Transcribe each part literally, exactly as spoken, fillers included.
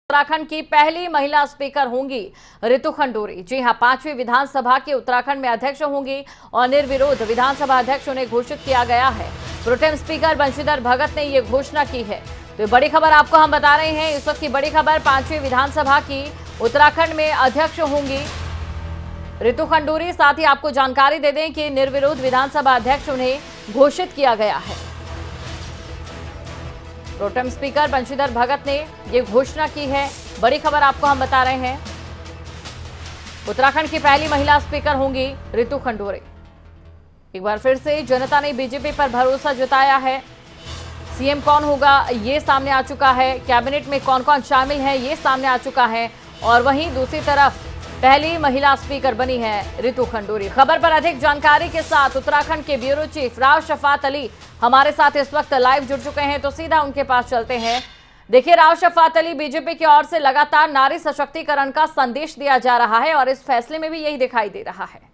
उत्तराखंड की पहली महिला स्पीकर होंगी रितु खंडूरी। जी हां, पांचवी विधानसभा के उत्तराखंड में अध्यक्ष होंगी और निर्विरोध विधानसभा अध्यक्ष उन्हें घोषित किया गया है। प्रोटेम स्पीकर बंशीधर भगत ने ये घोषणा की है। तो बड़ी खबर आपको हम बता रहे हैं। इस वक्त की बड़ी खबर, पांचवी विधानसभा की उत्तराखंड में अध्यक्ष होंगी रितु खंडूरी। साथ ही आपको जानकारी दे दें कि निर्विरोध विधानसभा अध्यक्ष उन्हें घोषित किया गया है। प्रोटेम स्पीकर बंशीधर भगत ने ये घोषणा की है। बड़ी खबर आपको हम बता रहे हैं। उत्तराखंड की पहली महिला स्पीकर होंगी रितु खंडूरी। एक बार फिर से जनता ने बीजेपी पर भरोसा जताया है। सीएम कौन होगा ये सामने आ चुका है। कैबिनेट में कौन कौन शामिल है ये सामने आ चुका है। और वहीं दूसरी तरफ पहली महिला स्पीकर बनी है रितु खंडूरी। खबर पर अधिक जानकारी के साथ उत्तराखंड के ब्यूरो चीफ राव शफात अली हमारे साथ इस वक्त लाइव जुड़ चुके हैं, तो सीधा उनके पास चलते हैं। देखिए राव शफात अली, बीजेपी की ओर से लगातार नारी सशक्तिकरण का संदेश दिया जा रहा है और इस फैसले में भी यही दिखाई दे रहा है।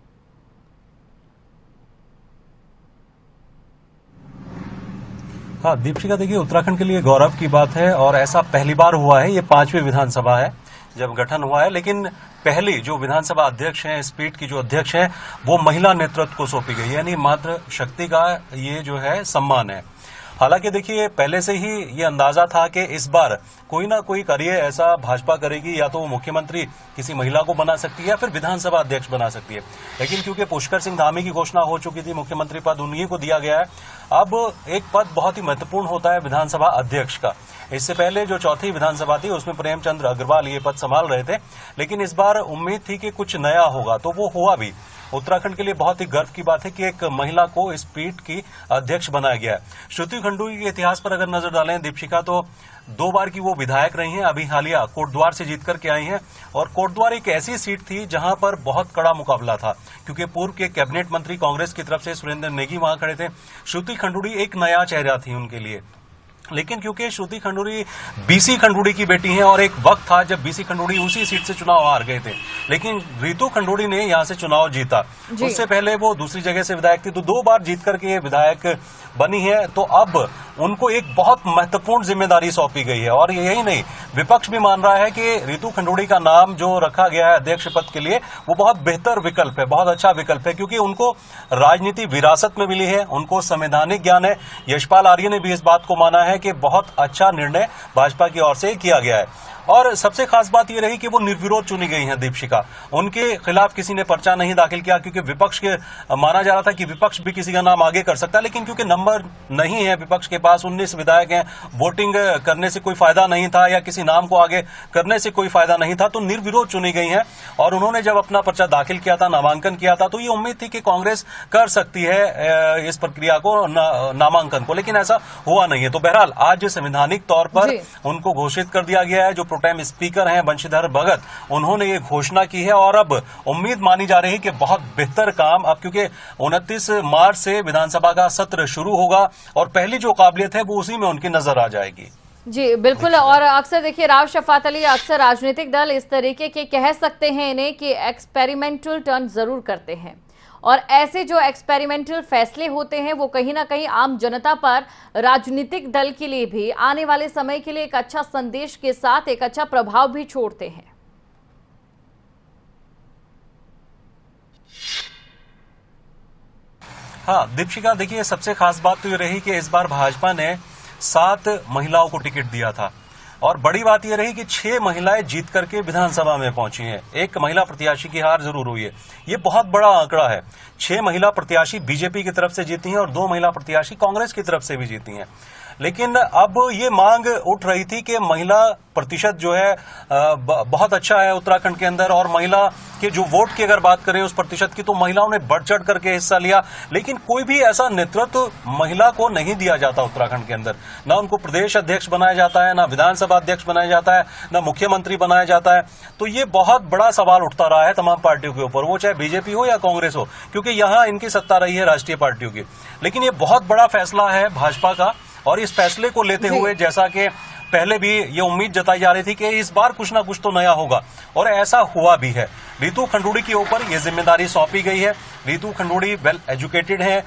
हाँ दीपशिका, देखिए उत्तराखंड के लिए गौरव की बात है और ऐसा पहली बार हुआ है। ये पांचवी विधानसभा है जब गठन हुआ है, लेकिन पहली जो विधानसभा अध्यक्ष हैं, इस पीठ की जो अध्यक्ष है, वो महिला नेतृत्व को सौंपी गई, यानी मातृ शक्ति का ये जो है सम्मान है। हालांकि देखिए पहले से ही ये अंदाजा था कि इस बार कोई ना कोई कार्य ऐसा भाजपा करेगी, या तो वो मुख्यमंत्री किसी महिला को बना सकती है या फिर विधानसभा अध्यक्ष बना सकती है। लेकिन क्योंकि पुष्कर सिंह धामी की घोषणा हो चुकी थी, मुख्यमंत्री पद उन्हीं को दिया गया है। अब एक पद बहुत ही महत्वपूर्ण होता है विधानसभा अध्यक्ष का। इससे पहले जो चौथी विधानसभा थी उसमें प्रेमचंद्र अग्रवाल ये पद संभाल रहे थे, लेकिन इस बार उम्मीद थी कि कुछ नया होगा, तो वो हुआ भी। उत्तराखंड के लिए बहुत ही गर्व की बात है कि एक महिला को इस पीठ की अध्यक्ष बनाया गया है। श्रुति खंडूरी के इतिहास पर अगर नजर डालें दीपशिका, तो दो बार की वो विधायक रही हैं। अभी हालिया कोटद्वार से जीत करके आई हैं और कोटद्वार एक ऐसी सीट थी जहां पर बहुत कड़ा मुकाबला था, क्योंकि पूर्व के कैबिनेट मंत्री कांग्रेस की तरफ से सुरेंद्र नेगी वहां खड़े थे। श्रुति खंडूरी एक नया चेहरा थी उनके लिए। लेकिन क्योंकि श्रुति खंडूरी बीसी खंडूरी की बेटी हैं और एक वक्त था जब बीसी खंडूरी उसी सीट से चुनाव हार गए थे, लेकिन रितु खंडूरी ने यहां से चुनाव जीता। उससे पहले वो दूसरी जगह से विधायक थी, तो दो बार जीत करके ये विधायक बनी है। तो अब उनको एक बहुत महत्वपूर्ण जिम्मेदारी सौंपी गई है और यही नहीं, विपक्ष भी मान रहा है कि रितु खंडूरी का नाम जो रखा गया है अध्यक्ष पद के लिए, वो बहुत बेहतर विकल्प है, बहुत अच्छा विकल्प है, क्योंकि उनको राजनीति विरासत में मिली है, उनको संवैधानिक ज्ञान है। यशपाल आर्य ने भी इस बात को माना है कि बहुत अच्छा निर्णय भाजपा की ओर से किया गया है। और सबसे खास बात यह रही कि वो निर्विरोध चुनी गई हैं दीपशिका। उनके खिलाफ किसी ने पर्चा नहीं दाखिल किया, क्योंकि विपक्ष के माना जा रहा था कि विपक्ष भी किसी का नाम आगे कर सकता है, लेकिन क्योंकि नंबर नहीं है विपक्ष के पास, उन्नीस विधायक हैं, वोटिंग करने से कोई फायदा नहीं था या किसी नाम को आगे करने से कोई फायदा नहीं था, तो निर्विरोध चुनी गई हैं। और उन्होंने जब अपना पर्चा दाखिल किया था, नामांकन किया था, तो ये उम्मीद थी कि कांग्रेस कर सकती है इस प्रक्रिया को, नामांकन को, लेकिन ऐसा हुआ नहीं है। तो बहरहाल आज संवैधानिक तौर पर उनको घोषित कर दिया गया है। जो प्रोटेम स्पीकर हैं बंशीधर भगत, उन्होंने ये घोषणा की है और अब उम्मीद मानी जा रही है कि बहुत बेहतर काम, अब क्योंकि उनतीस मार्च से विधानसभा का सत्र शुरू होगा और पहली जो काबिलियत है वो उसी में उनकी नजर आ जाएगी। जी बिल्कुल। और अक्सर देखिए राव शफात अली, अक्सर राजनीतिक दल इस तरीके के कह सकते हैं इन्हें कि एक्सपेरिमेंटल टर्न जरूर करते हैं, और ऐसे जो एक्सपेरिमेंटल फैसले होते हैं वो कहीं ना कहीं आम जनता पर, राजनीतिक दल के लिए भी आने वाले समय के लिए एक अच्छा संदेश के साथ एक अच्छा प्रभाव भी छोड़ते हैं। हाँ दीपशिका, देखिए सबसे खास बात तो ये रही कि इस बार भाजपा ने सात महिलाओं को टिकट दिया था और बड़ी बात यह रही कि छह महिलाएं जीत करके विधानसभा में पहुंची हैं। एक महिला प्रत्याशी की हार जरूर हुई है, ये बहुत बड़ा आंकड़ा है। छह महिला प्रत्याशी बीजेपी की तरफ से जीती हैं और दो महिला प्रत्याशी कांग्रेस की तरफ से भी जीती हैं। लेकिन अब ये मांग उठ रही थी कि महिला प्रतिशत जो है बहुत अच्छा है उत्तराखंड के अंदर, और महिला के जो वोट की अगर बात करें उस प्रतिशत की, तो महिलाओं ने बढ़ चढ़ करके हिस्सा लिया। लेकिन कोई भी ऐसा नेतृत्व महिला को नहीं दिया जाता उत्तराखंड के अंदर, ना उनको प्रदेश अध्यक्ष बनाया जाता है, ना विधानसभा अध्यक्ष बनाया जाता है, ना मुख्यमंत्री बनाया जाता है। तो ये बहुत बड़ा सवाल उठता रहा है तमाम पार्टियों के ऊपर, वो चाहे बीजेपी हो या कांग्रेस हो, क्योंकि यहां इनकी सत्ता रही है राष्ट्रीय पार्टियों की। लेकिन ये बहुत बड़ा फैसला है भाजपा का, और इस फैसले को लेते हुए जैसा कि पहले भी ये उम्मीद जताई जा रही थी कि इस बार कुछ ना कुछ तो नया होगा, और ऐसा हुआ भी है। रितु खंडूरी के ऊपर ये जिम्मेदारी सौंपी गई है। रितु खंडूरी वेल एजुकेटेड है,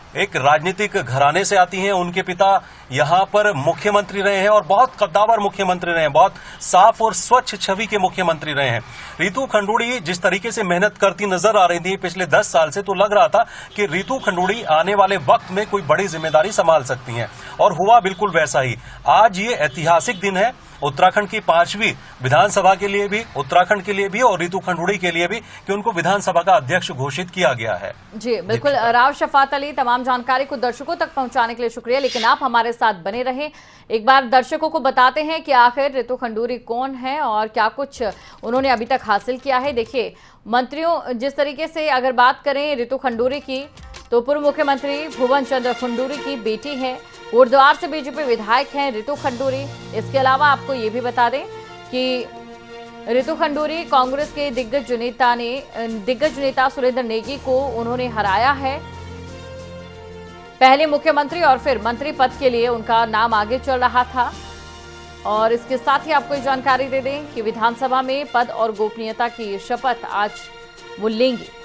एक राजनीतिक घराने से आती हैं। उनके पिता यहां पर मुख्यमंत्री रहे हैं और बहुत कद्दावर मुख्यमंत्री रहे हैं, बहुत साफ और स्वच्छ छवि के मुख्यमंत्री रहे हैं। रितु खंडूड़ी जिस तरीके से मेहनत करती नजर आ रही थी पिछले दस साल से, तो लग रहा था कि रितु खंडूड़ी आने वाले वक्त में कोई बड़ी जिम्मेदारी संभाल सकती हैं, और हुआ बिल्कुल वैसा ही। आज ये ऐतिहासिक दिन है उत्तराखंड की पांचवी विधानसभा के लिए भी, उत्तराखंड के लिए भी और रितु खंडूड़ी के लिए भी, कि उनको विधानसभा का अध्यक्ष घोषित किया गया है। जी बिल्कुल राव शफात अली, तमाम जानकारी को दर्शकों तक पहुंचाने के लिए शुक्रिया, लेकिन आप हमारे साथ बने रहें। एक बार दर्शकों को बताते हैं कि आखिर रितु खंडूड़ी कौन है और क्या कुछ उन्होंने अभी तक हासिल किया है। देखिए, मंत्रियों जिस तरीके से अगर बात करें रितु खंडूड़ी की, तो पूर्व मुख्यमंत्री भुवन चंद्र खंडूड़ी की बेटी है, कोटद्वार से बीजेपी विधायक हैं रितु खंडूड़ी। इसके अलावा आपको ये भी बता दें कि रितु खंडूड़ी कांग्रेस के दिग्गज नेता ने दिग्गज नेता सुरेंद्र नेगी को उन्होंने हराया है। पहले मुख्यमंत्री और फिर मंत्री पद के लिए उनका नाम आगे चल रहा था। और इसके साथ ही आपको ये जानकारी दे दें कि विधानसभा में पद और गोपनीयता की शपथ आज वो लेंगी।